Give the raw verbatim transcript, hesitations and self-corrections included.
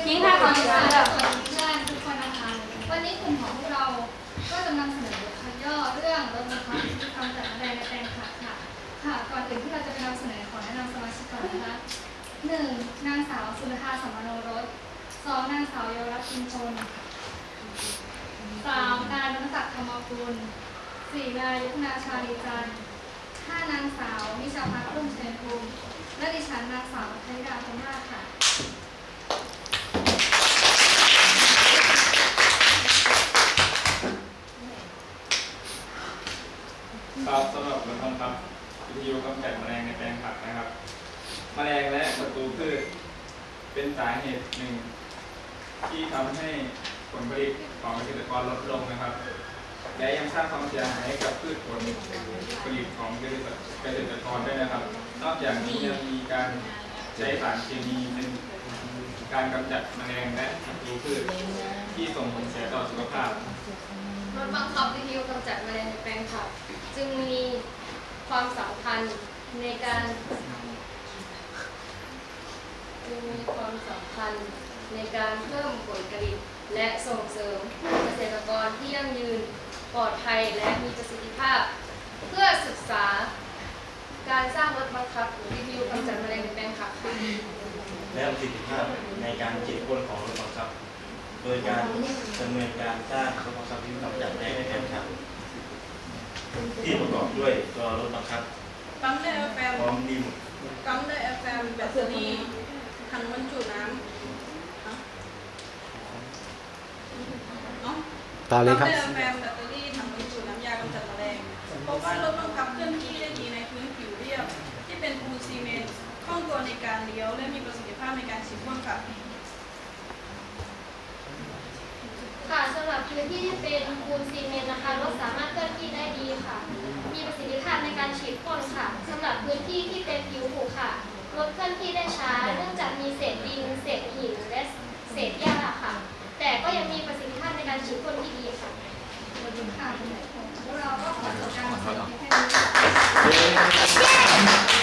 นี้ค่ะขอสวัสดีเพื่อนทุกคนนะคะวันนี้กลุ่มของพวกเราก็จะนำเสนอบทความย่อเรื่องรถบังคับพฤติกรรมจัดแสดงในแปลงผักค่ะค่ะก่อนอื่นที่เราจะไปนำเสนอขอแนะนำสมาชิกก่อนนะคะหนึ่งนางสาวสุรธาสัมมโนรสสองนางสาวเยาวรัตน์อินทนสามนายมณศักดิ์ธรรมกุลสี่นายยุทธนาชาลีจันทร์ห้านางสาวนิชาพัฒน์รุ่งเชนภูมิและดิฉันนางสาวธนิดาพรหมราชค่ะครับสำหรับบทบังคับวิทยุกำจัดแมลงในแปลงผักนะครับแมลงและศัตรูพืชเป็นสาเหตุหนึ่งที่ทำให้ผลผลิตของเกษตรกรลดลงนะครับและยังสร้างความเสียหายให้กับพืชผลผลิตของเกษตรเกษตรกรด้วยนะครับนอกจากนี้ยังมีการใช้สารเคมีเป็นการกำจัดแมลงและศัตรูพืชที่ส่งผลเสียต่อสุขภาพรถบังคับวิทยุกำจัดแมลงในแปลงผักจึงมีความสำคัญในการจึงมีความสำคัญในการเพิ่มผลผลิตและส่งเสริมเกษตรกรที่ยั่งยืนปลอดภัยและมีประสิทธิภาพเพื่อศึกษาการสร้างรถบังคับวิทยุกำจัดแมลงในแปลงผักและประสิทธิภาพในการฉีดพ่นของรถบังคับโดยการดำเนินการสร้างรถบังคับวิทยุกำจัดแมลงในแปลงผักที่ประกอบด้วยตัวรถบังคับปั๊มไดอะแฟมพร้อมดีหมดปั๊มไดอะแฟมแบตเตอรี่ถังบรรจุน้ำต่อเลยครับปั๊มไดอะแฟมแบตเตอรี่ถังบรรจุน้ำยากำจัดแมลงพบว่ารถบังคับเคลื่อนที่ได้ดีในพื้นผิวเรียบที่เป็นปูนซีเมนต์คล่องตัวในการเลี้ยวและมีประสิทธิภาพในการฉีดพ่นค่ะค่ะสำหรับพื้นที่ที่เป็นปูนซีเมนต์นะคะรถสามารถเคลื่อนที่ได้ดีค่ะมีประสิทธิภาพในการฉีดพ่นค่ะสำหรับพื้นที่ที่เป็นผิวผุค่ะรถเคลื่อนที่ได้ช้าเนื่องจากมีเศษดินเศษหินและเศษหญ้าค่ะแต่ก็ยังมีประสิทธิภาพในการฉีดพ่นที่ดีค่ะวันนี้ค่ะพวกเราก็ขอจบการนำเสนอเพียงแค่นี้